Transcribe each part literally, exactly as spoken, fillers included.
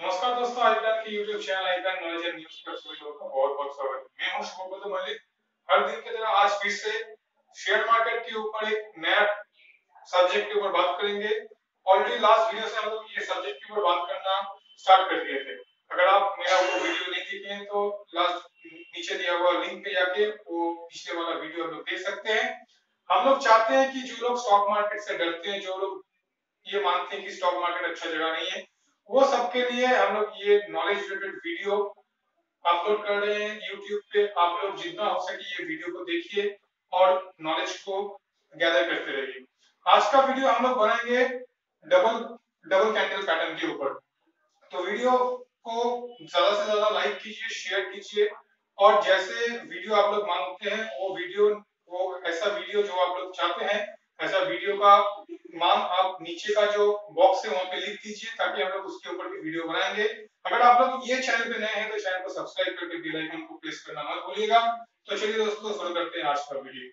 नमस्कार दोस्तों, आईपैन के YouTube channel iPan knowledge and news पर सभी लोगों का बहुत-बहुत स्वागत है। मैं हूं शुभब्रत मलिक। हर दिन की तरह आज फिर से शेयर मार्केट के ऊपर एक नया सब्जेक्ट के ऊपर बात करेंगे। ऑलरेडी लास्ट वीडियो से हम लोग ये सब्जेक्ट के ऊपर बात करना स्टार्ट कर दिए थे। अगर आप मेरा वो वीडियो नहीं देखे हैं तो लास्ट नीचे दिया हुआ लिंक पे जाके वो पिछले वाला वीडियो आप लोग देख सकते हैं। हम लोग चाहते हैं कि जो लोग स्टॉक मार्केट से डरते हैं, जो लोग ये मानते हैं कि स्टॉक मार्केट अच्छा जगह नहीं है, वो सबके लिए हम लोग ये नॉलेज रिलेटेड वीडियो अपलोड कर रहे हैं यूट्यूब पे। आप लोग जितना हो सके ये वीडियो को देखिए और नॉलेज को गैदर करते रहिए। आज का वीडियो हम लोग बनाएंगे डबल डबल कैंडल पैटर्न के ऊपर। तो वीडियो को ज्यादा से ज्यादा लाइक कीजिए, शेयर कीजिए और जैसे वीडियो आप लोग मांगते हैं वो वीडियो वो ऐसा वीडियो जो आप लोग चाहते हैं ऐसा वीडियो का नाम आप नीचे का जो बॉक्स है वहां पे लिख दीजिए ताकि हम लोग उसके ऊपर भी वीडियो बनाएंगे। अगर आप लोग ये चैनल पे नए हैं तो चैनल को सब्सक्राइब करके बेल आइकन को प्रेस करना मत भूलिएगा। तो चलिए दोस्तों शुरू करते हैं आज का वीडियो।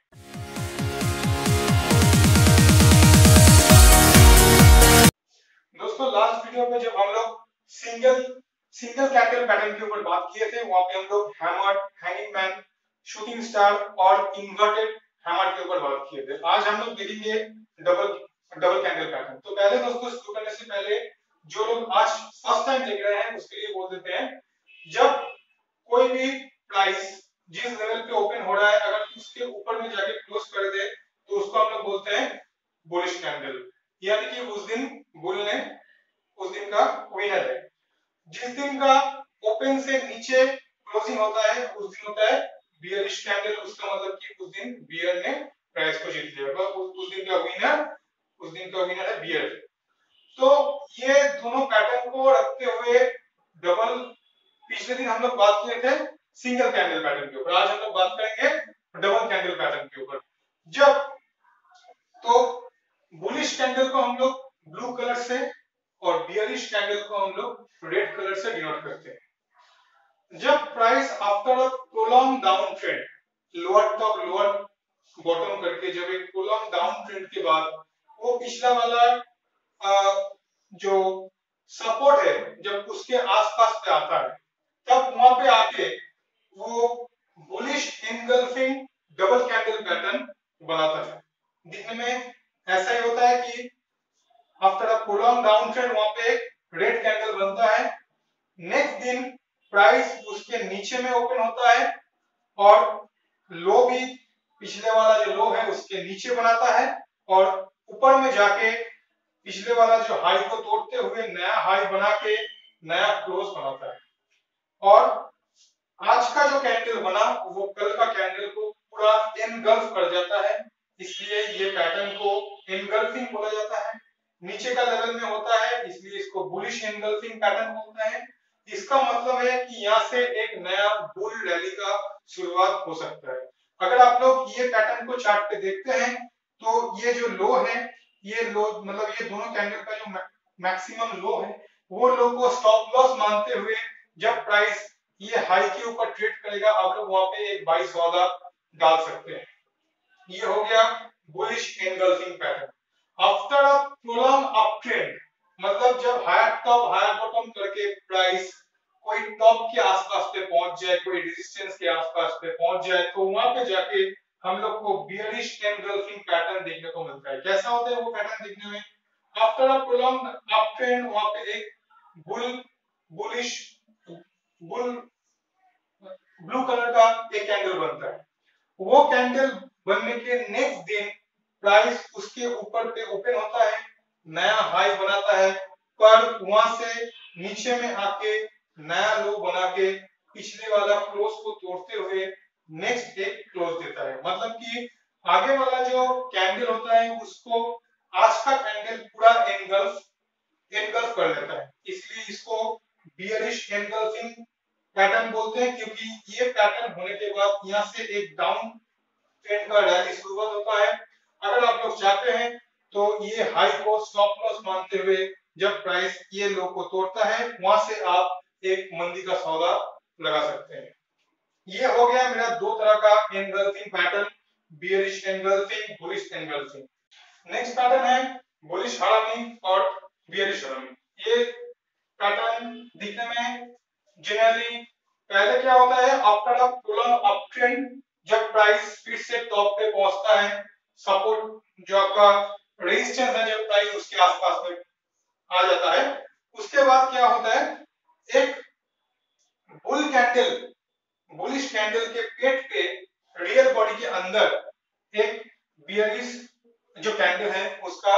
दोस्तों लास्ट वीडियो में जब हम लोग सिंगल सिंगल कैंडल पैटर्न के ऊपर बात किए थे वहां पे हम लोग hammer, hanging man, shooting star और इन्वर्टेड हैमर के ऊपर बात किए थे। आज हम लोग देखेंगे डबल डबल कैंडल पैटर्न। तो पहले दोस्तों शुरू करने से पहले जो लोग आज फर्स्ट टाइम देख रहे हैं उसके लिए बोल देते हैं, जब कोई भी प्राइस जिस लेवल पे ओपन हो रहा है अगर उसके ऊपर में जाके क्लोज कर दे तो उसको हम लोग बोलते हैं बुलिश कैंडल, यानी कि उस दिन बुल ने उस दिन का विनर है। जिस दिन का ओपन से नीचे क्लोजिंग होता है उस दिन होता है बियरिश कैंडल। उसका मतलब कि उस दिन बियर ने प्राइस को जीत लिया, उस, उस दिन का विनर उस दिन का विनर है बियर। तो ये दोनों पैटर्न को रखते हुए डबल, पिछले दिन हम लोग बात किए थे सिंगल कैंडल पैटर्न के ऊपर, आज हम लोग बात करेंगे डबल कैंडल पैटर्न के ऊपर। जब तो बुलिश कैंडल को हम लोग ब्लू कलर से और बियरिश कैंडल को हम लोग रेड कलर से डिनोट करते हैं। जब price after a prolong down trend, lower top lower bottom करके जब एक प्रोलॉन्ग डाउन ट्रेंड के बाद वो पिछला वाला आ, जो सपोर्ट है जब उसके आसपास पे आता है तब वहां पे आके वो bullish engulfing double candle pattern बनाता है। दिखने में ऐसा ही होता है कि after a prolong down trend वहां पे रेड कैंडल बनता है। नेक्स्ट दिन प्राइस उसके नीचे में ओपन होता है और लो भी पिछले वाला जो लो है उसके नीचे बनाता है और ऊपर में जाके पिछले वाला जो हाई को तोड़ते हुए नया हाई बना के नया क्लोज बनाता है। और आज का जो कैंडल बना वो कल का कैंडल को पूरा एनगल्फ कर जाता है, इसलिए ये पैटर्न को एनगल्फिंग बोला जाता है। नीचे का लेवल में होता है इसलिए इसको बुलिश एनगल्फिंग पैटर्न बोलते हैं। इसका मतलब है कि यहाँ से एक नया बुल रैली का शुरुआत हो सकता है। अगर आप लोग ये पैटर्न को चार्ट पे देखते हैं तो ये जो लो है, ये लो मतलब ये दोनों कैंडल का जो मैक्सिमम लो है वो लो को स्टॉप लॉस मानते हुए जब प्राइस ये हाई के ऊपर ट्रेड करेगा आप लोग वहां पे एक बाई सौदा डाल सकते हैं। ये हो गया bullish engulfing pattern. After a prolong up trend, मतलब जब हायर टॉप हायर बॉटम करके प्राइस कोई टॉप के आसपास पे पहुंच जाए, कोई रेजिस्टेंस के आसपास पे पहुंच जाए तो वहां पे जाके हम लोग को बियरिश एनगल्फिंग पैटर्न देखने को मिलता है। कैसा होता है वो पैटर्न देखने में, after a prolong up trend वहां पे एक bull bullish bull blue colour का एक कैंडल बनता है। वो कैंडल बनने के नेक्स्ट दिन प्राइस उसके ऊपर पे ओपन होता है, नया हाई बनाता है, पर वहां से नीचे में आके नया लो बना के पिछले वाला क्लोज को तोड़ते हुए नेक्स्ट एक क्लोज देता है। मतलब कि आगे वाला जो कैंडल होता है उसको आज का कैंडल पूरा एनगल्फ एनगल्फ कर लेता है, इसलिए इसको बियरिश एनगल्फिंग पैटर्न बोलते हैं। क्योंकि ये पैटर्न होने के बाद यहाँ से एक डाउन ट्रेंड का रैली शुरुआत होता है। अगर आप लोग चाहते हैं तो ये हाई को स्टॉप लॉस मानते हुए जब प्राइस ये लो को तोड़ता है वहां से आप एक मंदी का सौदा लगा सकते हैं। ये हो गया मेरा दो तरह का engulfing pattern, bearish engulfing, bullish engulfing. Next pattern है बुलिश हरामी और बियरिश हरामी। ये पैटर्न दिखने में जनरली पहले क्या होता है, after a prolong up trend जब प्राइस फिर से टॉप पे पहुंचता है, सपोर्ट जो आपका रेजिस्टेंस है जब प्राइस उसके आसपास में आ जाता है, उसके बाद क्या होता है, एक बुल कैंडल, बुलिश कैंडल के पेट पे रियल बॉडी के अंदर एक बियरिश जो कैंडल है उसका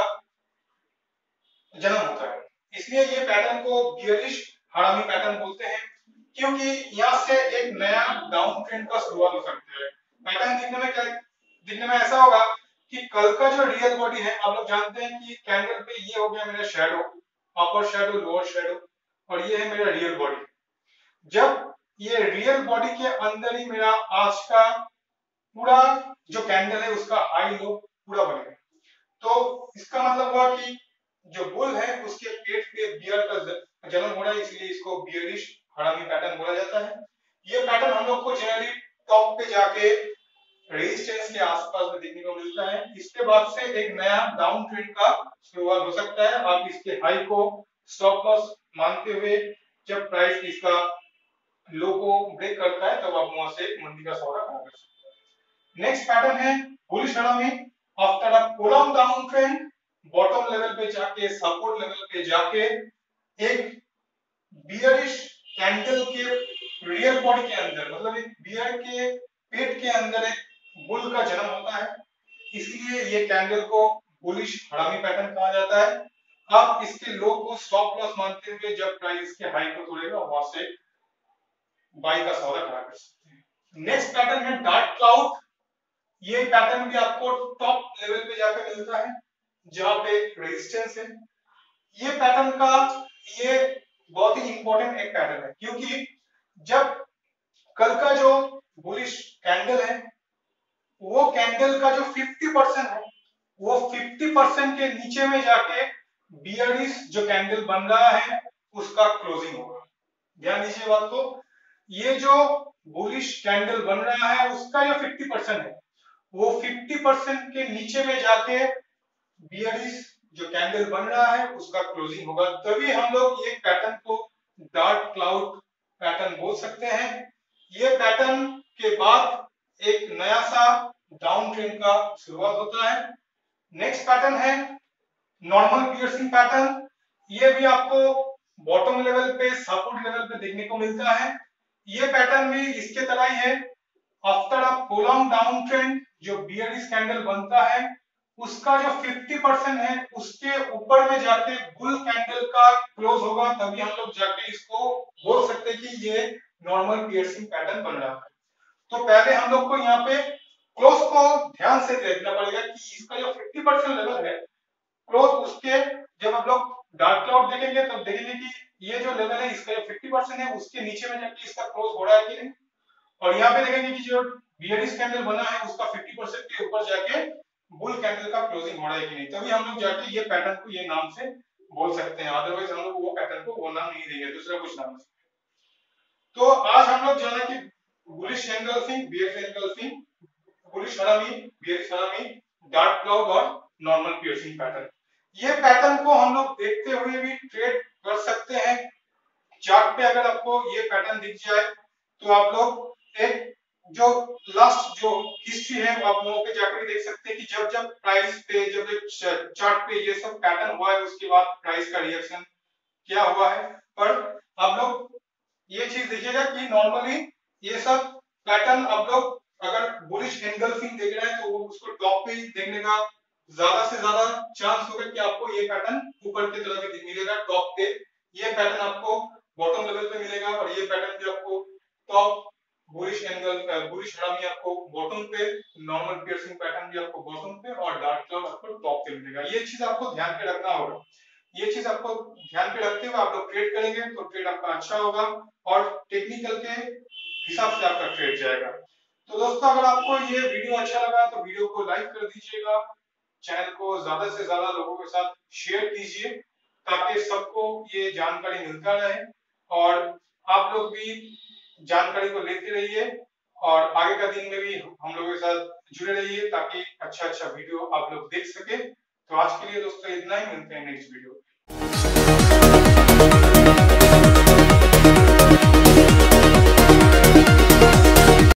जन्म होता है। इसलिए ये पैटर्न को बियरिश हरामी पैटर्न बोलते हैं, क्योंकि यहाँ से एक नया डाउन ट्रेंड का शुरुआत हो सकता है। पैटर्न दिखने में क्या दिखने में ऐसा होगा कि कल का जो रियल बॉडी है, आप लोग जानते हैं कि कैंडल पे ये हो गया मेरा shadow, upper shadow, lower shadow, और ये है मेरा रियल बॉडी। जब ये रियल बॉडी के अंदर ही मेरा आज का पूरा जो कैंडल है उसका हाई लो पूरा बनेगा, तो इसका मतलब हुआ कि जो बुल है उसके पेट पे बियर का जन्म हो रहा है, इसलिए इसको बियरिश हरामी पैटर्न बोला जाता है। ये पैटर्न हम लोग को जनरली टॉप पे जाके रेजिस्टेंस के आसपास में देखने को मिलता है। इसके बाद से एक नया डाउन ट्रेंड का शुरुआत हो सकता है। आप इसके हाई को स्टॉप लॉस मानते हुए जब प्राइस इसका लो को ब्रेक करता है तब आप वहां से मंदी का सौदा कर सकते हैं। नेक्स्ट पैटर्न है bullish harami. After a prolong down trend bottom level पे जाके, सपोर्ट लेवल पे जाके एक बियरिश कैंडल के रियल बॉडी के अंदर, मतलब एक बियर के पेट के अंदर एक बुल का जन्म होता है, इसलिए ये कैंडल को बुलिश हरामी पैटर्न कहा जाता है। आप इसके लो को स्टॉप लॉस मानते हुए जब प्राइस के हाई को तोड़ेगा वहां से बाई का सौदा करा कर सकते हैं। नेक्स्ट पैटर्न है डार्क क्लाउड। ये पैटर्न भी आपको टॉप लेवल पे जाकर मिलता है जहां पे रेजिस्टेंस है। ये पैटर्न का ये बहुत ही इंपॉर्टेंट एक पैटर्न है, क्योंकि जब कल का जो बुलिश कैंडल है वो कैंडल का जो पचास परसेंट है वो पचास परसेंट के नीचे में जाके बियरिश जो कैंडल बन रहा है उसका क्लोजिंग होगा। ध्यान दीजिए बात को, ये जो बुलिश कैंडल बन रहा है उसका जो पचास परसेंट है वो पचास परसेंट के नीचे में जाके बियरिश जो कैंडल बन रहा है उसका क्लोजिंग होगा, तभी हम लोग ये पैटर्न को डार्क क्लाउड पैटर्न बोल सकते हैं। ये पैटर्न के बाद एक नया सा डाउन ट्रेंड का शुरुआत होता है। नेक्स्ट पैटर्न है नॉर्मल पियर्सिंग पैटर्न। ये भी आपको बॉटम लेवल पे, सपोर्ट लेवल पे देखने को मिलता है। ये पैटर्न भी इसके तरह ही है। After a prolong down trend जो बियरिश कैंडल बनता है उसका जो पचास परसेंट है उसके ऊपर में जाके बुल कैंडल का क्लोज होगा, तभी हम लोग जाके इसको बोल सकते हैं कि ये नॉर्मल पियर्सिंग पैटर्न बन रहा है। तो पहले हम लोग को यहाँ पे क्लोज को ध्यान से देखना पड़ेगा कि इसका जो पचास परसेंट लेवल है क्लोज, उसके जब हम लोग डार्क क्लाउड देखेंगे तब देखेंगे कि ये जो लेवल है इसका जो पचास परसेंट है उसके नीचे में जाके इसका क्लोज हो रहा है कि नहीं, और यहाँ पे देखेंगे कि जो बियरिश कैंडल बना है उसका पचास परसेंट के ऊपर जाके बुल कैंडल का क्लोजिंग हो रहा है कि नहीं, तभी हम लोग जाके ये पैटर्न को ये नाम से बोल सकते हैं। अदरवाइज हम लोग वो पैटर्न को वो नाम नहीं देंगे, दूसरा कुछ नाम। तो आज हम लोग जाना कि bullish engulfing, bearish engulfing, bullish harami, bearish harami, dark cloud और नॉर्मल पियर्सिंग पैटर्न। ये पैटर्न को हम लोग देखते हुए भी ट्रेड कर सकते हैं। चार्ट पे अगर आपको ये पैटर्न दिख जाए तो आप लोग एक जो लास्ट जो हिस्ट्री है वो आप लोगों पे जाकर देख सकते हैं कि जब जब प्राइस पे, जब जब चार्ट पे ये सब पैटर्न हुआ है उसके बाद प्राइस का रिएक्शन क्या हुआ है। पर आप लोग ये चीज देखिएगा कि नॉर्मली ये सब पैटर्न आप लोग अगर बुलिश एंगल्फिंग देख रहे हैं तो वो उसको टॉप पे देखने का ज्यादा से ज्यादा चांस होगा कि आपको ये पैटर्न ऊपर की तरफ भी मिलेगा टॉप पे, ये पैटर्न आपको बॉटम लेवल पे मिलेगा, और ये पैटर्न भी आपको टॉप बुलिश एंगल बुलिश हरामी आपको बॉटम पे, नॉर्मल पियर्सिंग पैटर्न भी आपको बॉटम पे और डार्क क्लाउड आपको टॉप पे मिलेगा। ये चीज आपको ध्यान पे रखना होगा। ये चीज आपको ध्यान पे रखते हुए आप लोग ट्रेड करेंगे तो ट्रेड आपका अच्छा होगा और टेक्निकल के हिसाब से आपका ट्रेड जाएगा। तो दोस्तों अगर आपको ये वीडियो अच्छा लगा तो वीडियो को लाइक कर दीजिएगा, चैनल को ज्यादा से ज्यादा लोगों के साथ शेयर कीजिए ताकि सबको ये जानकारी मिलता रहे, और आप लोग भी जानकारी को लेते रहिए और आगे का दिन में भी हम लोगों के साथ जुड़े रहिए ताकि अच्छा अच्छा वीडियो आप लोग देख सके। तो आज के लिए दोस्तों इतना ही, मिलते हैं नेक्स्ट वीडियो।